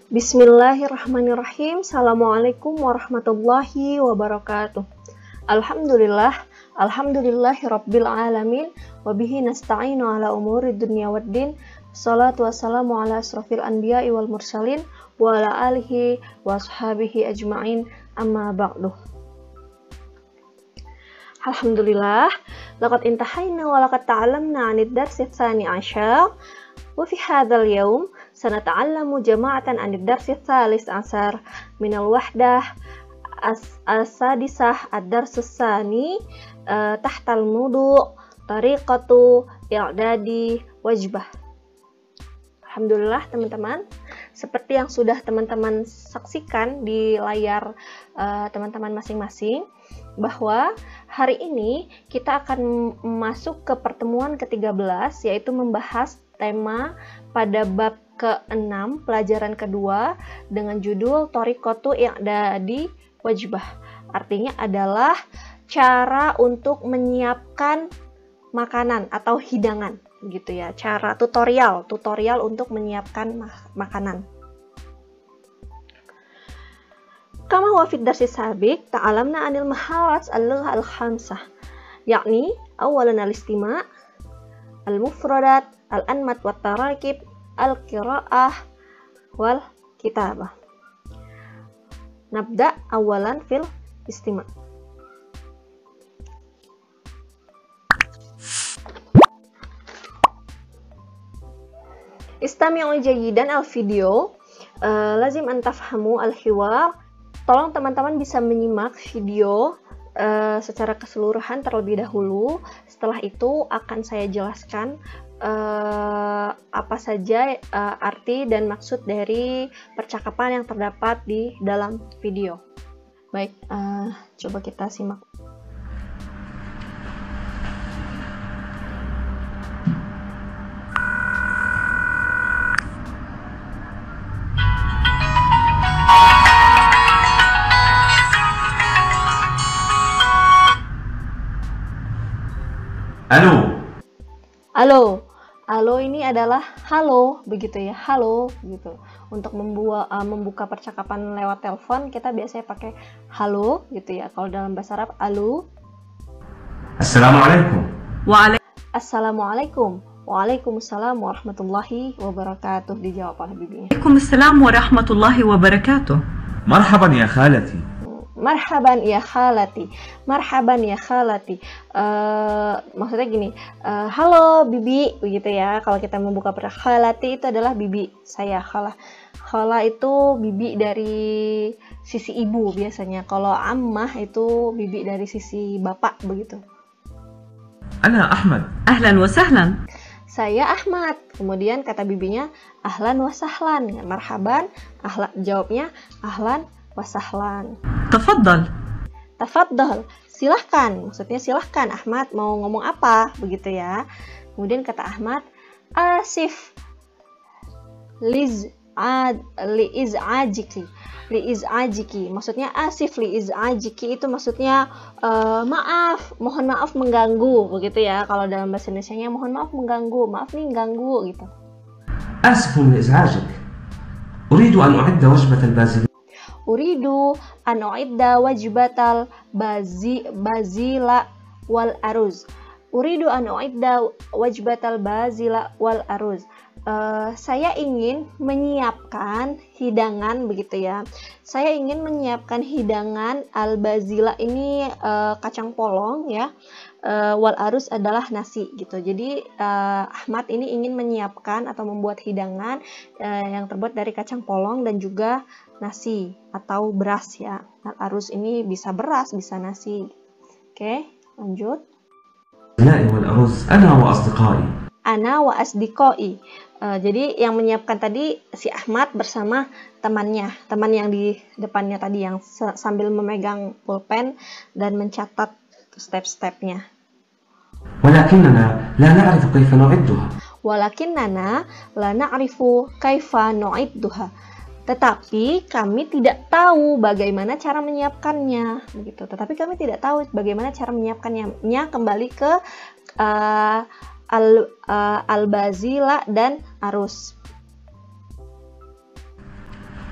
Bismillahirrahmanirrahim. Assalamualaikum warahmatullahi wabarakatuh. Alhamdulillahirabbil alamin wa bihi nasta'inu ala umuri dunya waddin. Shalatu wassalamu ala asrofil anbiya'i wal mursalin wa ala alihi wa ashabihi ajma'in, amma ba'du. Alhamdulillah, laqad intahayna wa laqad ta'allamna 'anid darsi tsani 'ashar. Wa fi hadzal yaum sanata'allamu jama'atan 'anid darsi tsalis 'ashar minal wahdah as-sadisah ad-darsus tsani tahtal mudu' tariqatu i'dadi wajbah. Alhamdulillah teman-teman, seperti yang sudah teman-teman saksikan di layar teman-teman masing-masing, bahwa hari ini kita akan masuk ke pertemuan ke-13, yaitu membahas tema pada bab ke-6 pelajaran kedua dengan judul Thariqatu i'dadi wajbah. Artinya adalah cara untuk menyiapkan makanan atau hidangan gitu ya, cara tutorial untuk menyiapkan makanan. Kama wa fi darsi sabiq ta'alamna 'anil maharat al-lughah al-khamsah, yakni awalan al-istima', al-mufradat, al-anmat wa tarakib, al-qira'ah wal kitabah. Nabda awalan fil istima'. Istami'u jayidan al-video, lazim an tafhamu al-hiwar. Tolong teman-teman bisa menyimak video secara keseluruhan terlebih dahulu. Setelah itu akan saya jelaskan apa saja arti dan maksud dari percakapan yang terdapat di dalam video. Baik, coba kita simak. Halo ini adalah halo begitu ya, halo gitu. Untuk membuka percakapan lewat telepon kita biasanya pakai halo gitu ya. Kalau dalam bahasa Arab halo. Assalamualaikum. Assalamualaikum. Waalaikumsalam warahmatullahi wabarakatuh, dijawab oleh bibinya. Waalaikumsalam warahmatullahi wabarakatuh. Marhaban ya khalati. Marhaban ya khalati. Marhaban ya khalati. Maksudnya gini, halo bibi begitu ya. Kalau kita membuka khalati itu adalah bibi saya, khala. Khala itu bibi dari sisi ibu biasanya. Kalau ammah itu bibi dari sisi bapak begitu. Ana Ahmad. Ahlan wa sahlan. Saya Ahmad. Kemudian kata bibinya ahlan wa sahlan. Marhaban, jawabnya ahlan wa sahlan. Tafaddal. Tafaddal, silahkan. Maksudnya silahkan Ahmad, mau ngomong apa begitu ya. Kemudian kata Ahmad, asif liiz'ajiki. Maksudnya asif liiz'ajiki itu maksudnya maaf, mohon maaf mengganggu begitu ya. Kalau dalam bahasa Indonesianya mohon maaf mengganggu, maaf nih ganggu gitu. Asifun liiz'ajik. Uridu an u'idda wajbatal bazil. Uridu an u'idda wajbatal bazila wal aruz. Uridu an u'idda wajbatal bazila wal aruz. Saya ingin menyiapkan hidangan begitu ya. Saya ingin menyiapkan hidangan al-bazila ini kacang polong ya. Wal aruz adalah nasi gitu. Jadi Ahmad ini ingin menyiapkan atau membuat hidangan yang terbuat dari kacang polong dan juga nasi atau beras ya. Al aruz ini bisa beras, bisa nasi. Oke, lanjut. Wal aruz ana wa asdiqai. Ana wa asdiqai. Jadi yang menyiapkan tadi si Ahmad bersama teman yang di depannya tadi yang sambil memegang pulpen dan mencatat step-stepnya. Walakinnana la na'rifu kaifa nu'idduha. Walakinnana la na'rifu kaifa nu'idduha. Tetapi kami tidak tahu bagaimana cara menyiapkannya begitu. Tetapi kami tidak tahu bagaimana cara menyiapkannya. Kembali ke al-bazila dan arus.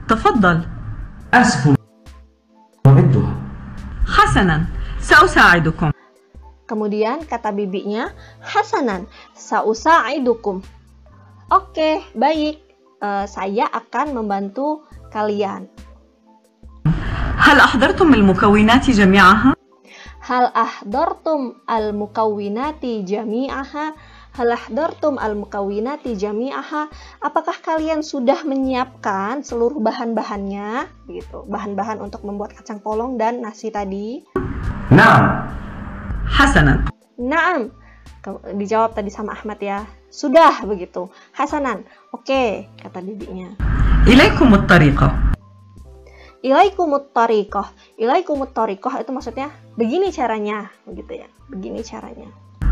تفضل. آسف نعدها. حسنا، سأساعدكم. Kemudian kata bibinya, Hasanan, sa'usaidukum. Oke, baik. Saya akan membantu kalian. هل أحضرتم المكونات جميعها؟ Hal ahdartum al-mukawwinati jami'aha. Hal ahdartum al-mukawwinati jami'aha. Apakah kalian sudah menyiapkan seluruh bahan-bahannya? Begitu. Bahan-bahan untuk membuat kacang polong dan nasi tadi. نعم. حسنا. Naam. Dijawab tadi sama Ahmad ya. Sudah begitu. Hasanan. Oke, kata bibinya. إليكم الطريقة. Ilaikumut tariqah. Ilaikumut tariqah itu maksudnya begini caranya, begitu ya. Begini caranya.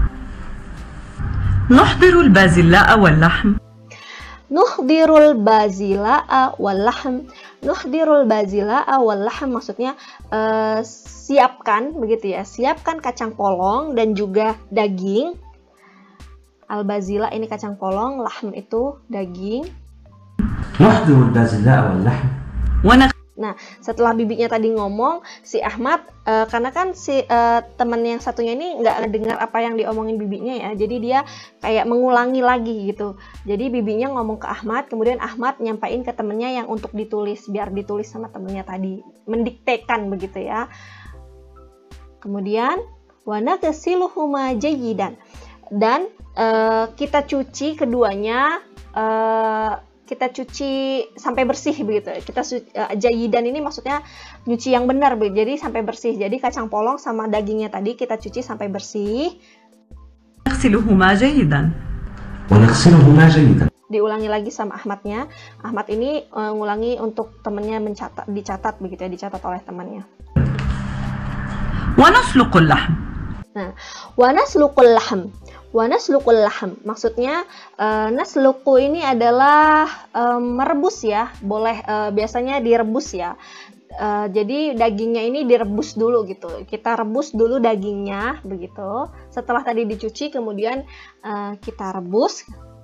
نحضر البازلاء واللحم. Nuhdirul bazila'a wal lahm. Nuhdirul bazila'a wal lahm maksudnya siapkan begitu ya. Siapkan kacang polong dan juga daging. Al bazila ini kacang polong, lahm itu daging. نحضر البازلاء واللحم. Nah, setelah bibinya tadi ngomong, si Ahmad, karena kan si teman yang satunya ini nggak dengar apa yang diomongin bibinya ya, jadi dia kayak mengulangi lagi gitu. Jadi bibinya ngomong ke Ahmad, kemudian Ahmad nyampain ke temennya yang untuk ditulis, biar ditulis sama temennya tadi, mendiktekan begitu ya. Kemudian, wana kesiluhuma jayidan, dan kita cuci keduanya. Kita cuci sampai bersih begitu. Jayidan ini maksudnya nyuci yang benar, jadi sampai bersih. Jadi kacang polong sama dagingnya tadi kita cuci sampai bersih. نغسلهما جيدا. ونغسلهما جيدا. Diulangi lagi sama Ahmadnya. Ahmad ini ngulangi untuk temannya dicatat begitu ya, dicatat oleh temannya. ونسلق اللحم. Nah, wanaslukul lahm. Wanaslukul lahm maksudnya nasluku ini adalah merebus ya, boleh biasanya direbus ya. Jadi dagingnya ini direbus dulu gitu. Kita rebus dulu dagingnya begitu. Setelah tadi dicuci kemudian kita rebus.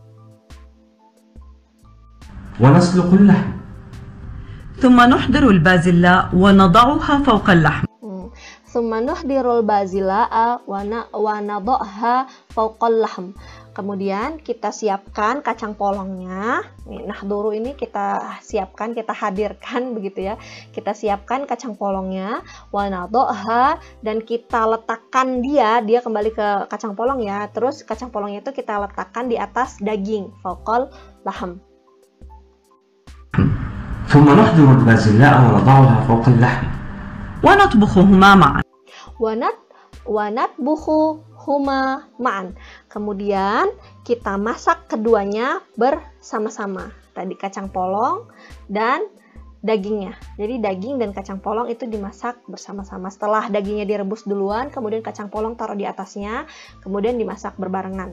ونسلق اللحم. ثم نحضر البازلاء ونضعها فوق اللحم. Tsumma nuhdirul bazila'a wa nadhaha fawqal lahm. Kemudian kita siapkan kacang polongnya. Nih, nahduru ini kita siapkan, kita hadirkan begitu ya. Kita siapkan kacang polongnya, wa nadhaha, dan kita letakkan dia kembali ke kacang polong ya. Terus kacang polongnya itu kita letakkan di atas daging, fawqal lahm. ثم نحضر البازلاء ونضعها فوق اللحم. ونطبخهما معا. Wanatbuhuhuma ma'an. Kemudian kita masak keduanya bersama-sama. Tadi kacang polong dan dagingnya. Jadi daging dan kacang polong itu dimasak bersama-sama. Setelah dagingnya direbus duluan, kemudian kacang polong taruh di atasnya, kemudian dimasak berbarengan.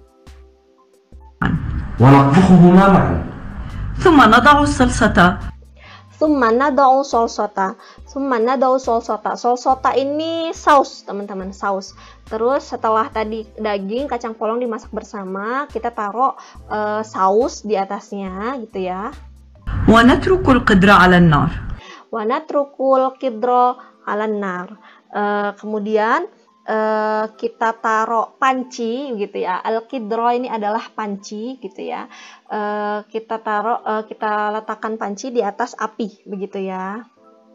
ونطبخهما معا. ثم نضع الصلصة. Tsumma nada'u solsota. Tsumma nada'u solsota. Solsota ini saus, teman-teman, saus. Terus setelah tadi daging, kacang polong dimasak bersama, kita taruh saus di atasnya gitu ya. ونترك القدر على النار. Wanatrukul kidro alan nar. Kemudian kita taruh panci gitu ya. Al-kidro ini adalah panci gitu ya. Kita letakkan panci di atas api begitu ya.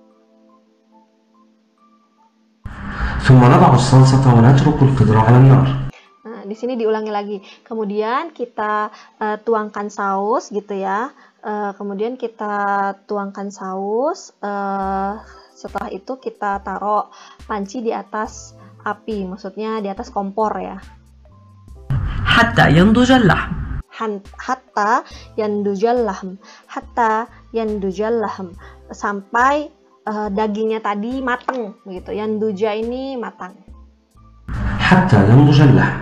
ثم نضع الصلصة ونترك القدر على النار. Nah, di sini diulangi lagi. Kemudian kita tuangkan saus gitu ya. Kemudian kita tuangkan saus. Setelah itu kita taruh panci di atas api, maksudnya di atas kompor ya. حتى ينضج اللحم. Hatta yandujal lahm. Hatta yandujal lahm. Sampai dagingnya tadi matang begitu. Yanduja ini matang. حتى ينضج اللحم.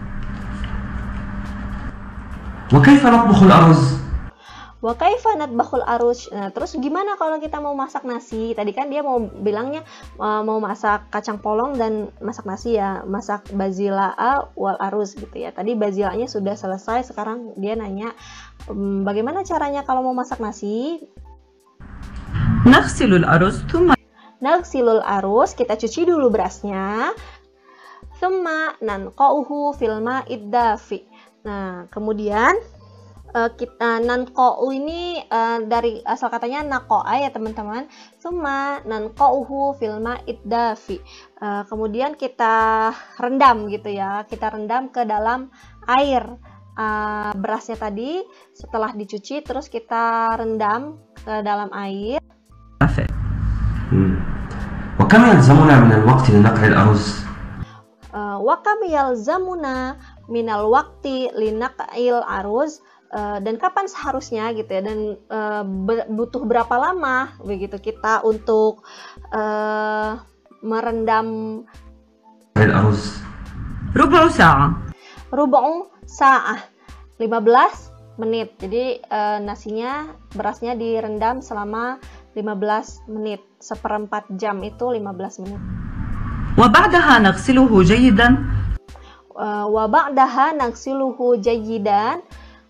وكيف نطبخ الأرز؟ Wa kaifa natbakhul aruz. Nah, terus gimana kalau kita mau masak nasi? Tadi kan dia mau bilangnya mau masak kacang polong dan masak nasi ya, masak bazila'a wal aruz gitu ya. Tadi bazilanya sudah selesai, sekarang dia nanya bagaimana caranya kalau mau masak nasi? نغسل الأرز ثم Nagsilul arus, kita cuci dulu berasnya. Thumma nanqa'uhu fil ma'id dafi. Nah, kemudian kita nanqa'u ini dari asal katanya naqa'a ya teman-teman. Thumma nanqa'uhu fil ma'id dafi. Kemudian kita rendam gitu ya. Kita rendam ke dalam air. Berasnya tadi setelah dicuci terus kita rendam ke dalam air. وكم يلزمنا من الوقت لنقع الأرز؟ Wakam yalzamuna minal wakti linaqil aruz, dan kapan seharusnya gitu ya, dan butuh berapa lama begitu kita untuk merendam الأرز ربع ساعة. rubu'u sa'ah, 15 menit. Jadi nasinya, berasnya direndam selama 15 menit. Seperempat jam itu 15 menit. وبعدها نغسله جيدا. Wa ba'daha nagsiluhu jayyidan.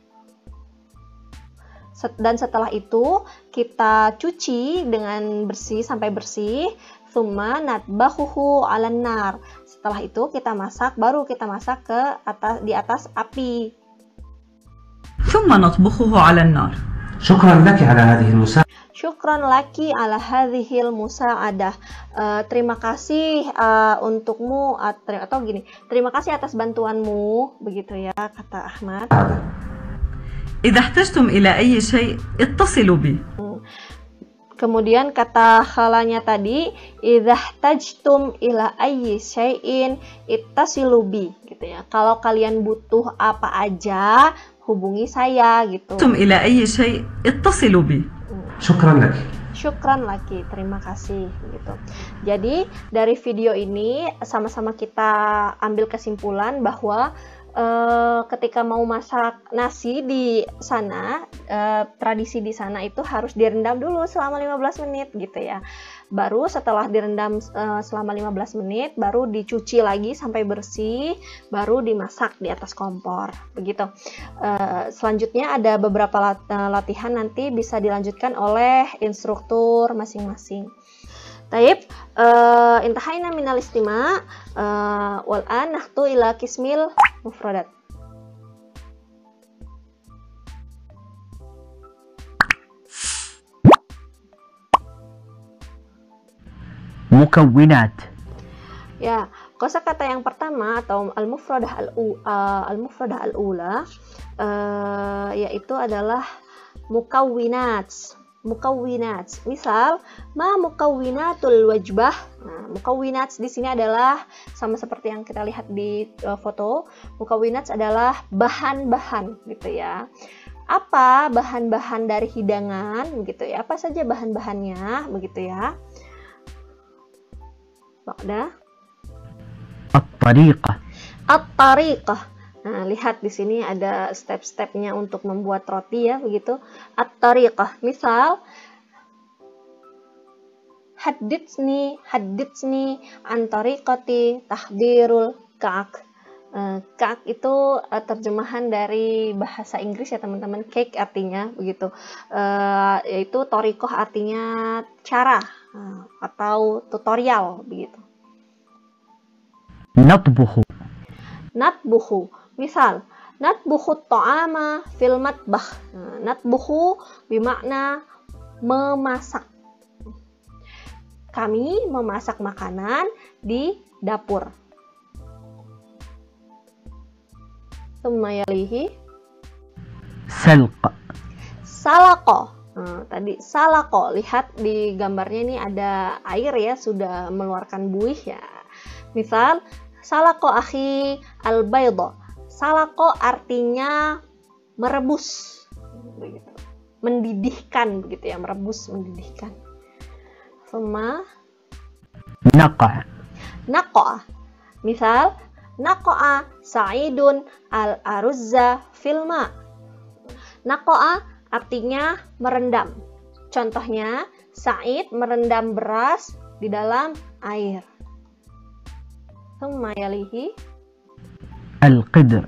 Dan setelah itu kita cuci dengan bersih sampai bersih. Thumma natbahuhu 'alan nar. Setelah itu kita masak, baru kita masak ke atas, di atas api. ثم نطبخه على النار. شكرا لك على هذه المساعدة. Syukran laki ala hadhil musa'adah. Terima kasih untukmu, atau gini, terima kasih atas bantuanmu, begitu ya kata Ahmad. إذا احتجتم إلى أي شيء اتصلوا بي. Kemudian kata khalanya tadi, idza ihtajtum ila ayyi syai'in ittasilu bi, gitu ya. Kalau kalian butuh apa aja, hubungi saya gitu. احتجتم إلى أي شيء اتصلوا بي. Syukran laki. Syukran laki, terima kasih gitu. Jadi dari video ini sama-sama kita ambil kesimpulan bahwa ketika mau masak nasi di sana, tradisi di sana itu harus direndam dulu selama 15 menit gitu ya. Baru setelah direndam selama 15 menit, baru dicuci lagi sampai bersih, baru dimasak di atas kompor, begitu. Selanjutnya ada beberapa latihan, nanti bisa dilanjutkan oleh instruktur masing-masing. Taib, intahayna minal istima' wal an nahtu ila kismil mufradat. مكونات. Ya, kosakata yang pertama atau al-mufradah al-ula yaitu adalah mukawwinat. Mukawwinat. Misal, ma mukawwinatul wajbah. Nah, mukawwinat di sini adalah sama seperti yang kita lihat di foto. Mukawwinat adalah bahan-bahan gitu ya. Apa bahan-bahan dari hidangan begitu ya? Apa saja bahan-bahannya begitu ya? Ba'da الطريقة. at-tariqah. Nah, lihat di sini ada step-stepnya untuk membuat roti ya, begitu. At-tariqah. Misal, hadditsni an tariqati tahdirul ka'ak. Ka'ak itu terjemahan dari bahasa Inggris ya teman-teman. Cake artinya begitu. Yaitu tariqah artinya cara atau tutorial begitu. نطبخ. Natbuhu. Misal, natbuhu ta'ama fil matbakh. Natbuhu bermakna memasak. Kami memasak makanan di dapur. Tsumma yalihi سلق. salako. Tadi salako, lihat di gambarnya ini ada air ya, sudah mengeluarkan buih ya. Misal, salako akhi al-bayda. Salako artinya merebus, begitu. Mendidihkan begitu ya, merebus, mendidihkan. Sama نقع. naqa'a. Misal, naqa'a Sa'idun al-aruzza fil ma'. Naqa'a artinya merendam. Contohnya, Sa'id merendam beras di dalam air. Thumma yalihi القدر.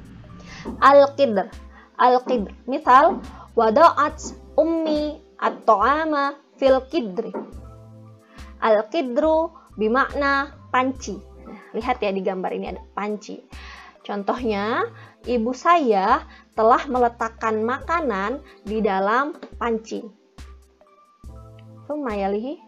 al-qidr. Al-qidr. Misal, wada'at ummi at-ta'ama fil qidri. Al-qidru bimakna panci. Nah, lihat ya di gambar ini ada panci. Contohnya, ibu saya telah meletakkan makanan di dalam panci. Thumma yalihi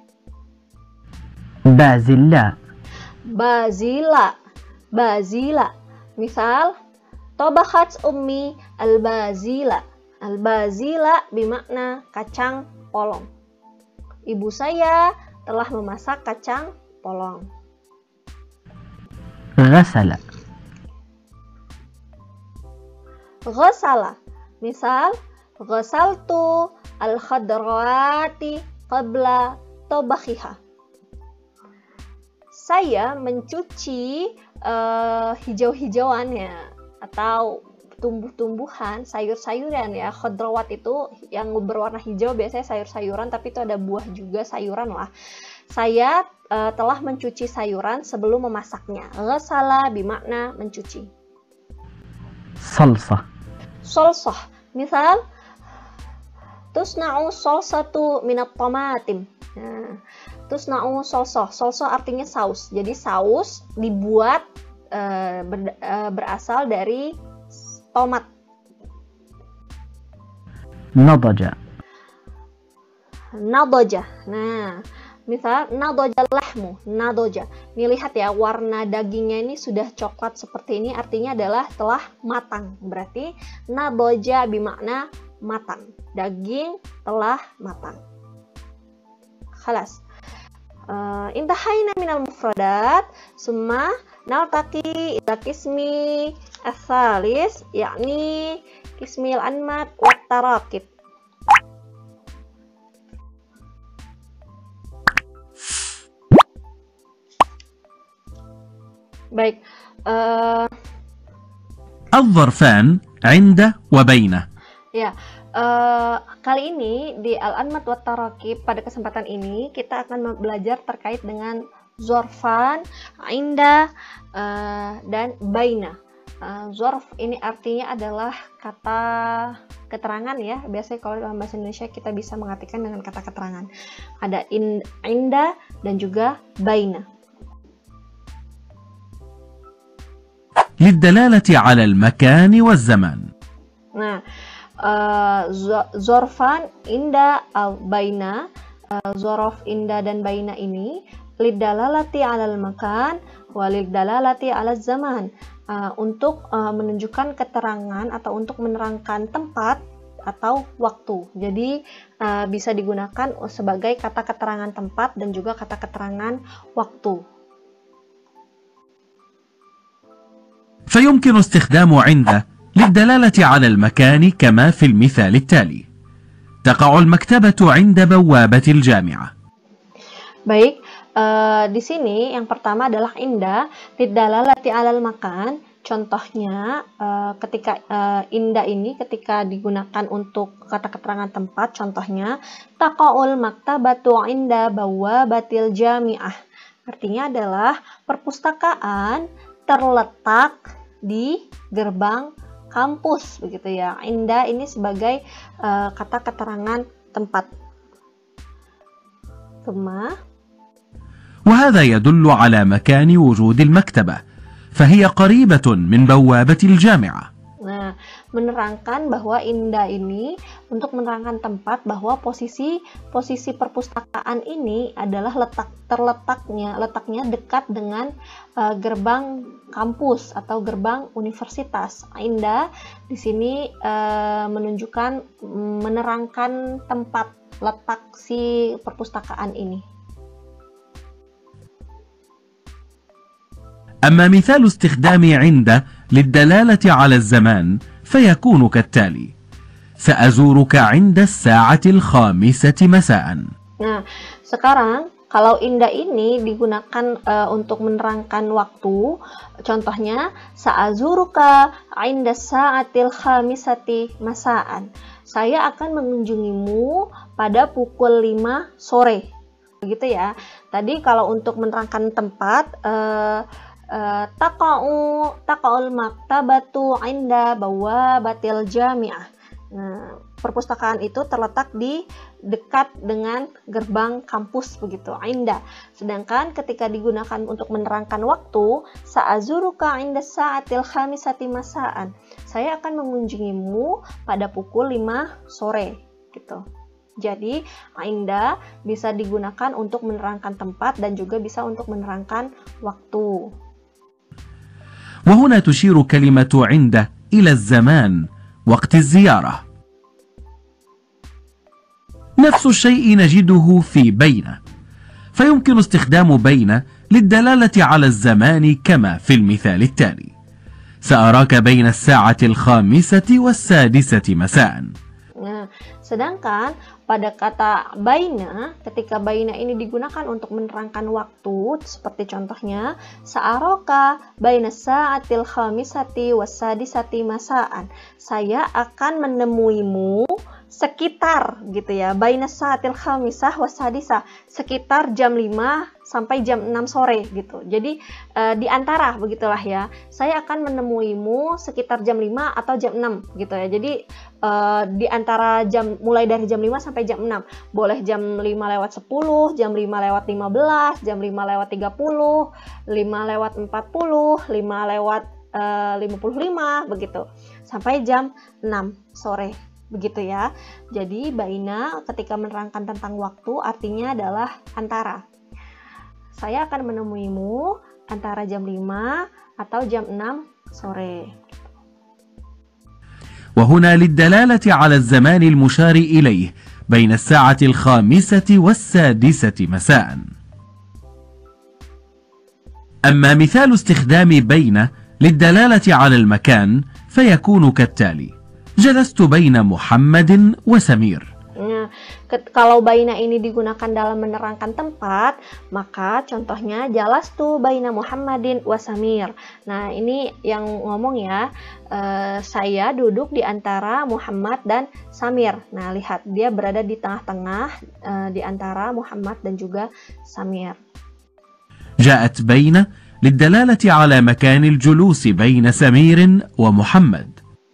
بازلاء bazila. Bazila. Misal, tabakhat ummi al-bazila. Al-bazila bimakna kacang polong. Ibu saya telah memasak kacang polong. غسل Ghasala. Misal, ghasaltu al-khadrawati qabla tabakhiha. Saya mencuci hijau-hijauan ya, atau tumbuh-tumbuhan, sayur-sayuran ya. Khadrawat itu yang berwarna hijau, biasanya sayur-sayuran, tapi itu ada buah juga, sayuran lah. Saya telah mencuci sayuran sebelum memasaknya. Ghasala bimakna mencuci. صلصة Solsoh. Misal, tusna'u solsatu minat tomatim. Nah, tusna'u solsoh. Solsoh artinya saus. Jadi saus dibuat berasal dari tomat. نضج Nadoja. Nah, misal nadoja lahmu. Nadoja. Ini lihat ya, warna dagingnya ini sudah coklat seperti ini, artinya adalah telah matang. Berarti nadoja bimakna matang. Daging telah matang. Khalas. Intahayna minal mufradat, summa naltaqi ila qismi as-salis, yakni qismil anmat wat tarakib. Baik, الظرفان عند وبين. ya. Kali ini di Al-Anmat wa Tarakib, pada kesempatan ini kita akan belajar terkait dengan zorfan, inda, dan baina. Zorf ini artinya adalah kata keterangan ya. Biasanya kalau dalam bahasa Indonesia kita bisa mengartikan dengan kata keterangan. Ada inda dan juga baina. للدلالة على المكان والزمان. Nah, zorfan, inda, baina, zorof, inda, dan baina ini lidalalati alal makan walidalalati alal zaman, untuk menunjukkan keterangan atau untuk menerangkan tempat atau waktu. Jadi bisa digunakan sebagai kata keterangan tempat dan juga kata keterangan waktu. فيمكن استخدام عند للدلالة على المكان كما في المثال التالي: تقع المكتبة عند بوابة الجامعة. Baik, di sini yang pertama adalah inda lidalalati alal makan. Contohnya ketika inda ini ketika digunakan untuk kata keterangan tempat, contohnya taqa'ul maktabatu inda bawabatil jami'ah. Artinya adalah perpustakaan terletak di gerbang kampus, begitu ya. Inda ini sebagai kata keterangan tempat. وهذا يدل على مكان وجود المكتبة، فهي قريبة من بوابة الجامعة. Nah, menerangkan bahwa inda ini untuk menerangkan tempat bahwa posisi perpustakaan ini adalah letaknya dekat dengan gerbang kampus atau gerbang universitas. Inda di sini menunjukkan menerangkan tempat letak si perpustakaan ini. أما مثال استخدام عند للدلالة على الزمان فيكون كالتالي: سأزورك عند الساعة 5 مساء. Nah, sekarang kalau inda ini digunakan untuk menerangkan waktu, contohnya sa'azuruka inda sa'atil 5 masaan. Saya akan mengunjungimu pada pukul 5 sore. Begitu ya. Tadi kalau untuk menerangkan tempat, taqa'ul maktabatu inda bawabatil jami'ah. Nah, perpustakaan itu terletak di dekat dengan gerbang kampus begitu, inda. Sedangkan ketika digunakan untuk menerangkan waktu, sa'azuruka inda sa'atil khamisati masaan. Saya akan mengunjungimu pada pukul 5 sore gitu. Jadi, inda bisa digunakan untuk menerangkan tempat dan juga bisa untuk menerangkan waktu. وهنا تشير كلمة عند إلى الزمان وقت الزيارة. نفس الشيء نجده في بين، فيمكن استخدام بين للدلالة على الزمان كما في المثال التالي: سأراك بين الساعة 5 والسادسة مساء. Nah, sedangkan pada kata baina, ketika baina ini digunakan untuk menerangkan waktu, seperti contohnya sa'aroka baina sa'atil khamisati wassadisati masaan. Saya akan menemuimu sekitar gitu ya, baina sa'atil khamisah wassadisah, sekitar jam 5 sampai jam 6 sore gitu. Jadi di antara begitulah ya. Saya akan menemuimu sekitar jam 5 atau jam 6 gitu ya. Jadi di antara jam mulai dari jam 5 sampai jam 6. Boleh jam 5 lewat 10, jam 5 lewat 15, jam 5 lewat 30, 5 lewat 40, 5 lewat 55 begitu. Sampai jam 6 sore. Begitu ya. Jadi baina ketika menerangkan tentang waktu artinya adalah antara. Saya akan menemuimu antara jam 5 atau jam 6 sore. وهنا للدلالة على الزمان المشار إليه بين الساعة 5 والسادسة مساء. أما مثال استخدام بين للدلالة على المكان فيكون كالتالي: جلست بين محمد وسمير. Nah, kalau baina ini digunakan dalam menerangkan tempat, maka contohnya jalastu baina Muhammadin wa Samir. Nah, ini yang ngomong ya, saya duduk di antara Muhammad dan Samir. Nah, lihat dia berada di tengah-tengah di antara Muhammad dan juga Samir. جاءت بين للدلالة على مكان الجلوس بين سمير ومحمد.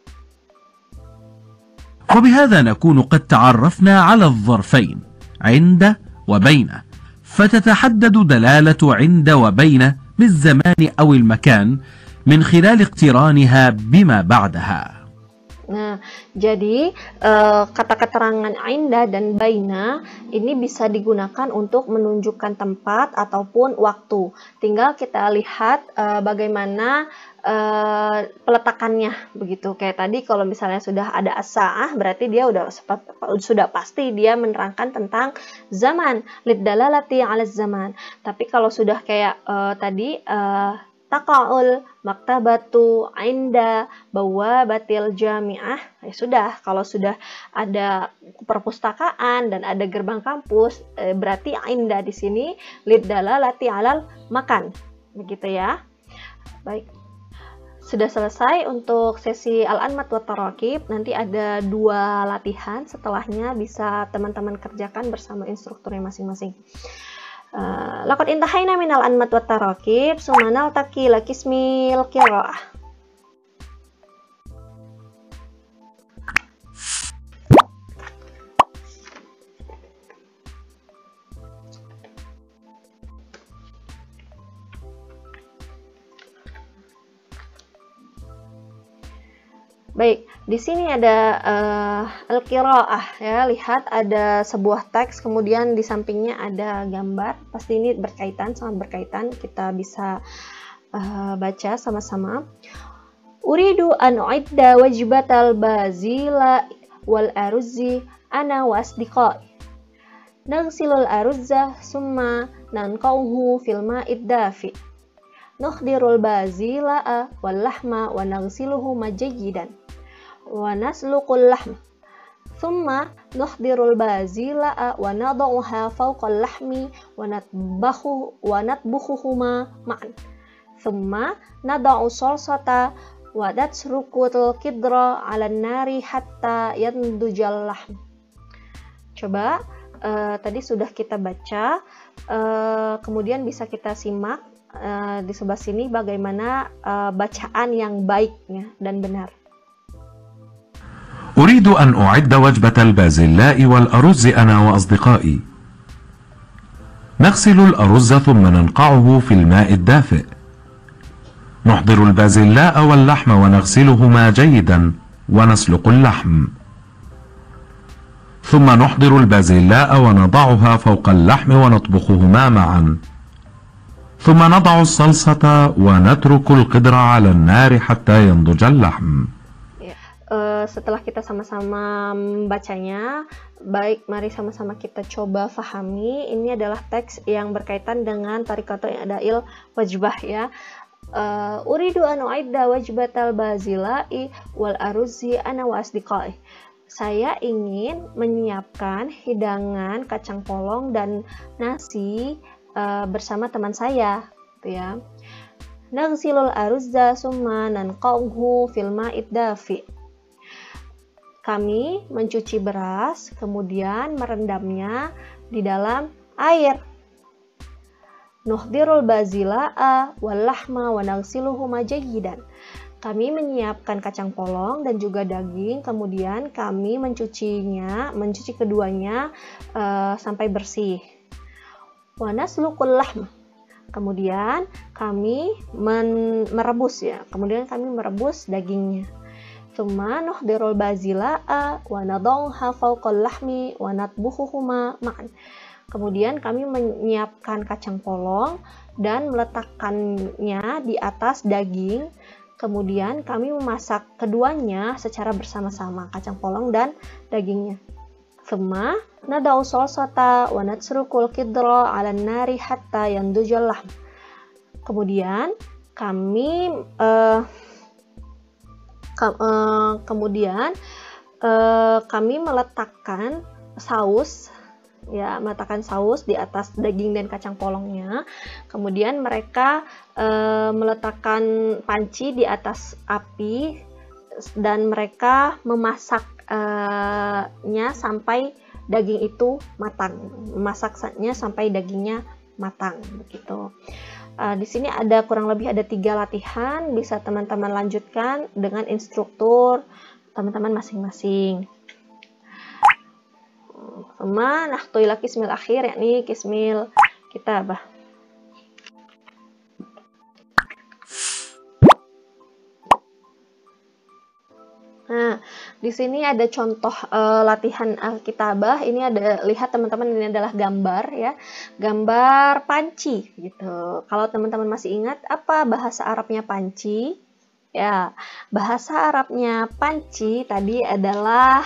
وبهذا نكون قد تعرفنا على الظرفين عند وبين، فتتحدد دلالة عند وبين بالزمان أو المكان من خلال اقترانها بما بعدها. Nah, jadi kata keterangan inda dan baina ini bisa digunakan untuk menunjukkan tempat ataupun waktu. Tinggal kita lihat bagaimana peletakannya begitu. Kayak tadi kalau misalnya sudah ada as-sa'ah berarti dia sudah pasti dia menerangkan tentang zaman, lid-dalalati 'ala zaman. Tapi kalau sudah kayak tadi taqa'ul maktabatu inda bawabatil jami'ah, ya sudah, kalau sudah ada perpustakaan dan ada gerbang kampus berarti inda di sini lid-dalalati 'alal makan. Begitu ya. Baik. Sudah selesai untuk sesi al-anmat wa tarakib. Nanti ada 2 latihan, setelahnya bisa teman-teman kerjakan bersama instrukturnya masing-masing. Laqad intahayna minal anmat wa tarakib, summa naltaqi la qismil qiraah. Baik, di sini ada al-qiraah ya. Lihat ada sebuah teks, kemudian di sampingnya ada gambar. Pasti ini berkaitan, sangat berkaitan. Kita bisa baca sama-sama. Uridu an uidda wajibatal bazila wal aruzzi ana wa asdiqai. Naghsilul aruzza summa nanqauhu fil ma'id dafi. Nukhdirul bazila wal lahma wa naghsiluhu majayyidan. Wa nasluqul lahm. Thumma nukhdirul bazila wa nadauha fawqal lahmi wa natbukhuhuma ma'an. Thumma nadau salsata wa datsrukul kidra 'alan nari hatta yandujal lahm. Coba tadi sudah kita baca, kemudian bisa kita simak di sebelah sini bagaimana bacaan yang baiknya dan benar. أريد أن أعد وجبة البازلاء والأرز أنا وأصدقائي. نغسل الأرز ثم ننقعه في الماء الدافئ. نحضر البازلاء واللحم ونغسلهما جيدا ونسلق اللحم، ثم نحضر البازلاء ونضعها فوق اللحم ونطبخهما معا، ثم نضع الصلصة ونترك القدر على النار حتى ينضج اللحم. Setelah kita sama-sama membacanya, baik mari sama-sama kita coba fahami. Ini adalah teks yang berkaitan dengan tarikatul i'dadil wajbah ya. Uridu an u'idda wajbatal bazila'i wal aruzi ana wa asdiqai. Saya ingin menyiapkan hidangan kacang polong dan nasi bersama teman saya, gitu ya. Naghsilul aruzza summa nanqa'uhu fil ma'id dafi. Kami mencuci beras, kemudian merendamnya di dalam air. Nuhdirul bazila'a wal lahma wa naghsiluhuma jayyidan. Kami menyiapkan kacang polong dan juga daging, kemudian kami mencuci keduanya sampai bersih. Wa nasluqul lahma. Kemudian kami merebus ya. Kemudian kami merebus dagingnya. Tsumma nuhdirul bazila'a wa nadauha fawqal lahmi wa natbuhuhuma ma'an. Kemudian kami menyiapkan kacang polong dan meletakkannya di atas daging. Kemudian kami memasak keduanya secara bersama-sama, kacang polong dan dagingnya. Tsumma nadau salsata wa natsrukul qidra 'alan nari hatta yandujal lahm. Kemudian kami meletakkan saus di atas daging dan kacang polongnya. Kemudian mereka meletakkan panci di atas api dan mereka memasaknya sampai daging itu matang. Memasaknya sampai dagingnya matang, begitu. Di sini ada kurang lebih 3 latihan, bisa teman-teman lanjutkan dengan instruktur teman-teman masing-masing. Sama nahtu ila kismil akhir, yakni kismil kitabah. Nah, di sini ada contoh latihan kitabah. Ini ada, lihat teman-teman, ini adalah gambar ya, gambar panci gitu. Kalau teman-teman masih ingat apa bahasa Arabnya panci? Ya, bahasa Arabnya panci tadi adalah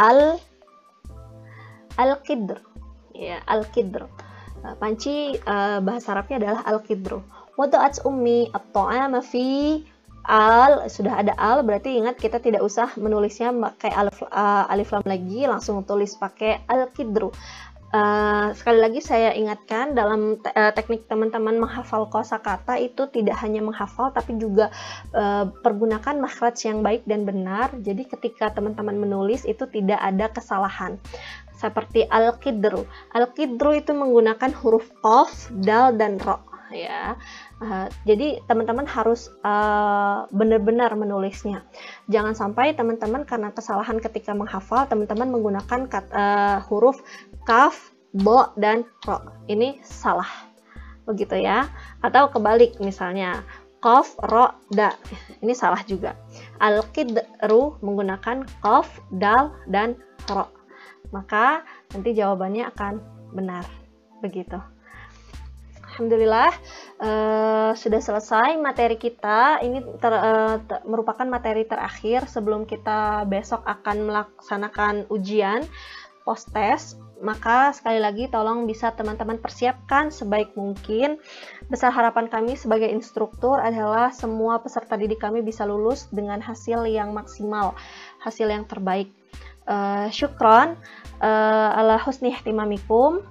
al-qidr. Ya, al-qidr. Panci bahasa Arabnya adalah al-qidr. Wada'at ummi at-ta'ama fi sudah ada al, berarti ingat kita tidak usah menulisnya pakai alif lam lagi, langsung tulis pakai al-qidru. Sekali lagi saya ingatkan, dalam teknik teman-teman menghafal kosakata itu tidak hanya menghafal tapi juga pergunakan makhraj yang baik dan benar. Jadi ketika teman-teman menulis itu tidak ada kesalahan. Seperti al-qidru. Al-qidru itu menggunakan huruf qaf, dal dan ro ya. Jadi teman-teman harus benar-benar menulisnya. Jangan sampai teman-teman karena kesalahan ketika menghafal, teman-teman menggunakan huruf kaf, bo, dan ro. Ini salah, begitu ya. Atau kebalik misalnya, qaf, ro, da. Ini salah juga. Al-qidru menggunakan qaf, dal, dan ro. Maka nanti jawabannya akan benar, begitu. Alhamdulillah sudah selesai materi kita. Ini merupakan materi terakhir sebelum kita besok akan melaksanakan ujian post test. Maka sekali lagi tolong bisa teman-teman persiapkan sebaik mungkin. Besar harapan kami sebagai instruktur adalah semua peserta didik kami bisa lulus dengan hasil yang maksimal, hasil yang terbaik. Syukron ala husni ihtimamikum.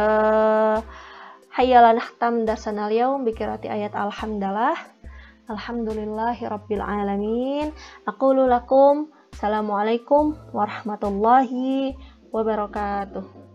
Hayyalan nahtam dasanal yaum bikirati ayat alhamdulillah. Alhamdulillahi rabbil alamin. Aqulu lakum assalamualaikum warahmatullahi wabarakatuh.